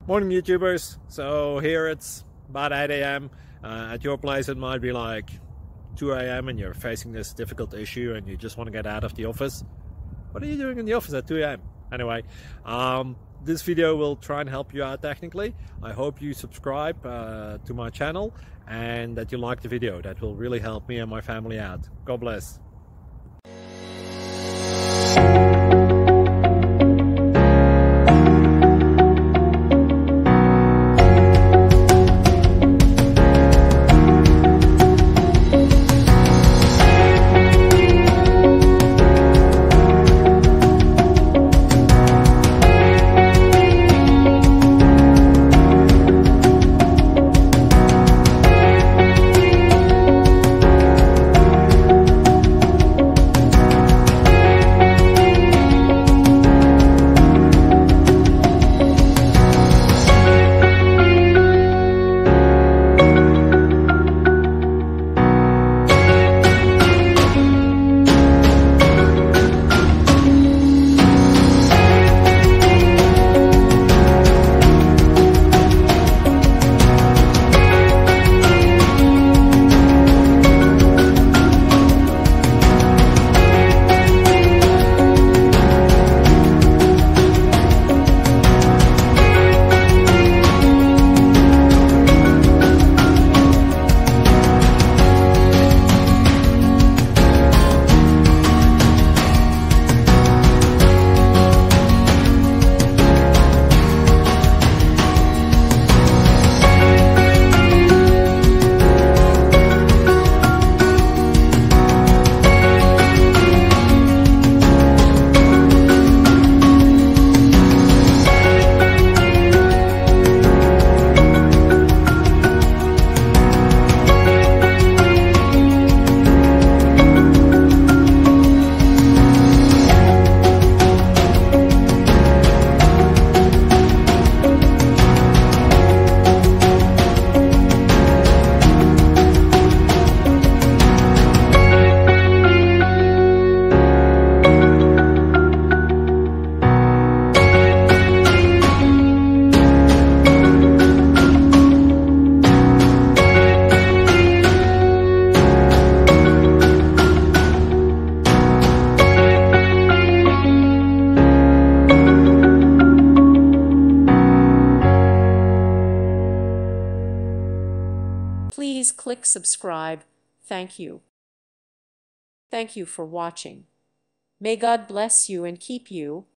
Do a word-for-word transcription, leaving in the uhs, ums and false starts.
Morning YouTubers. So here it's about eight A M Uh, at your place it might be like two A M and you're facing this difficult issue and you just want to get out of the office. What are you doing in the office at two A M? Anyway, um, this video will try and help you out technically. I hope you subscribe uh, to my channel and that you like the video. That will really help me and my family out. God bless. Please click subscribe. Thank you. Thank you for watching. May God bless you and keep you.